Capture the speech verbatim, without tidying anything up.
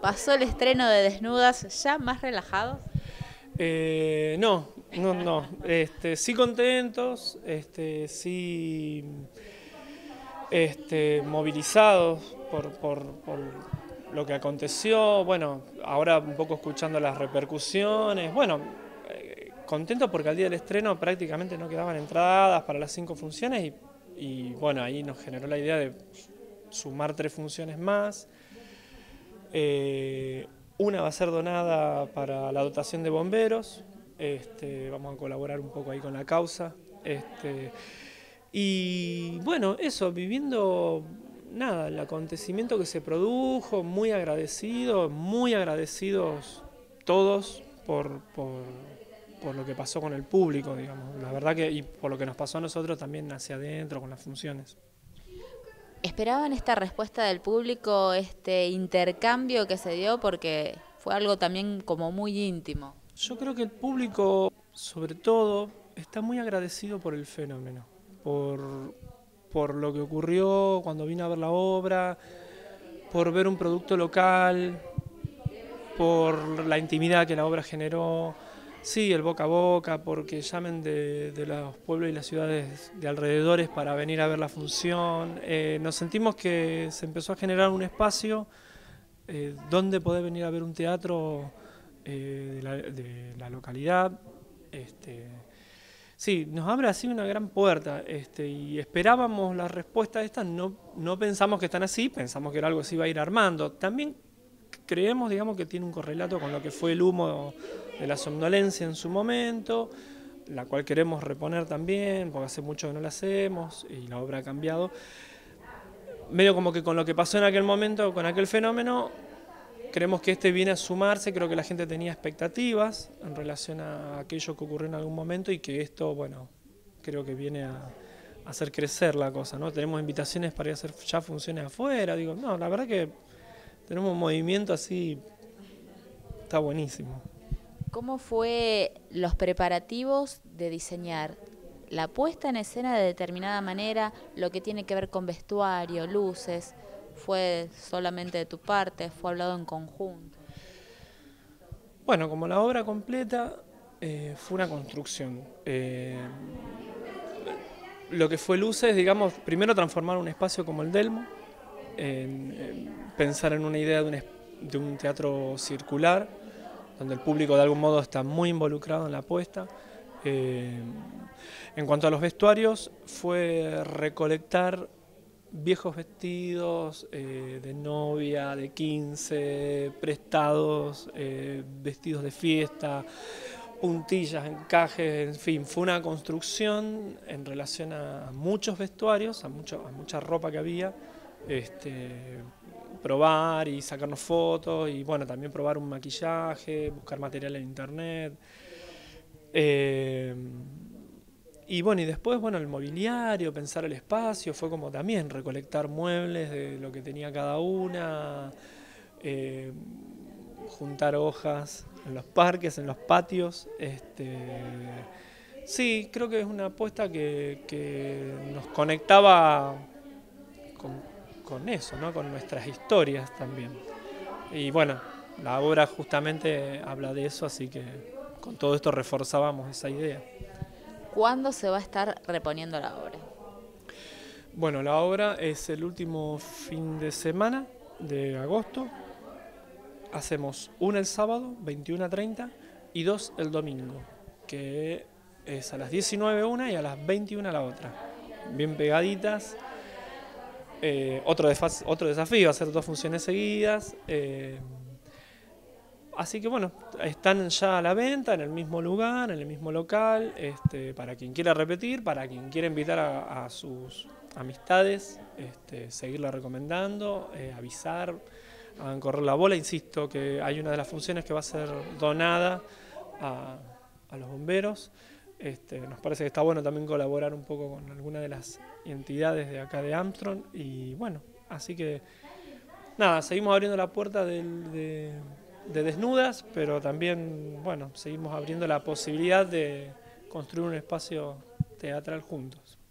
¿Pasó el estreno de Desnudas ya más relajados? Eh, no, no, no. Este, sí contentos, este, sí este, movilizados por, por, por lo que aconteció. Bueno, ahora un poco escuchando las repercusiones. Bueno, eh, contentos porque al día del estreno prácticamente no quedaban entradas para las cinco funciones y, y bueno, ahí nos generó la idea de sumar tres funciones más. Eh, una va a ser donada para la dotación de bomberos, este, vamos a colaborar un poco ahí con la causa. Este, y bueno, eso, viviendo nada, el acontecimiento que se produjo, muy agradecidos, muy agradecidos todos por, por, por lo que pasó con el público, digamos. La verdad que, y por lo que nos pasó a nosotros también hacia adentro con las funciones. ¿Esperaban esta respuesta del público, este intercambio que se dio? Porque fue algo también como muy íntimo. Yo creo que el público, sobre todo, está muy agradecido por el fenómeno, por, por lo que ocurrió cuando vine a ver la obra, por ver un producto local, por la intimidad que la obra generó, sí, el boca a boca, porque llamen de, de los pueblos y las ciudades de alrededores para venir a ver la función. Eh, nos sentimos que se empezó a generar un espacio eh, donde poder venir a ver un teatro eh, de, la, de la localidad. Este, sí, nos abre así una gran puerta este, y esperábamos la respuesta a esta, no, no pensamos que están así, pensamos que era algo que se iba a ir armando. También creemos, digamos, que tiene un correlato con lo que fue el humo de la somnolencia en su momento, la cual queremos reponer también, porque hace mucho que no la hacemos y la obra ha cambiado. Medio como que con lo que pasó en aquel momento, con aquel fenómeno, creemos que este viene a sumarse, creo que la gente tenía expectativas en relación a aquello que ocurrió en algún momento y que esto, bueno, creo que viene a, a hacer crecer la cosa, ¿no? Tenemos invitaciones para ir a hacer ya funciones afuera, digo, no, la verdad que tenemos un movimiento así, está buenísimo. ¿Cómo fue los preparativos de diseñar la puesta en escena de determinada manera, lo que tiene que ver con vestuario, luces? ¿Fue solamente de tu parte? ¿Fue hablado en conjunto? Bueno, como la obra completa eh, fue una construcción. Eh, lo que fue luces, digamos, primero transformar un espacio como el Delmo, en, en pensar en una idea de un, de un teatro circular, donde el público de algún modo está muy involucrado en la puesta. Eh, en cuanto a los vestuarios, fue recolectar viejos vestidos eh, de novia, de quince, prestados, eh, vestidos de fiesta, puntillas, encajes, en fin, fue una construcción en relación a muchos vestuarios, a, mucho, a mucha ropa que había, este, probar y sacarnos fotos y bueno, también probar un maquillaje, buscar material en internet. Eh, y bueno, y después, bueno, el mobiliario, pensar el espacio, fue como también recolectar muebles de lo que tenía cada una, eh, juntar hojas en los parques, en los patios. Este, sí, creo que es una apuesta que, que nos conectaba con, con eso, ¿no? Con nuestras historias también. Y bueno, la obra justamente habla de eso, así que con todo esto reforzábamos esa idea. ¿Cuándo se va a estar reponiendo la obra? Bueno, la obra es el último fin de semana de agosto. Hacemos una el sábado, veintiuno a treinta, y dos el domingo, que es a las diecinueve una y a las veintiuna la otra. Bien pegaditas. Eh, otro, otro desafío, hacer dos funciones seguidas. Eh, así que bueno, están ya a la venta en el mismo lugar, en el mismo local, este, para quien quiera repetir, para quien quiera invitar a, a sus amistades, este, seguirla recomendando, eh, avisar, hagan correr la bola. Insisto que hay una de las funciones que va a ser donada a, a los bomberos. Este, nos parece que está bueno también colaborar un poco con alguna de las entidades de acá de Armstrong y bueno, así que nada, seguimos abriendo la puerta del, de, de Desnudas, pero también, bueno, seguimos abriendo la posibilidad de construir un espacio teatral juntos.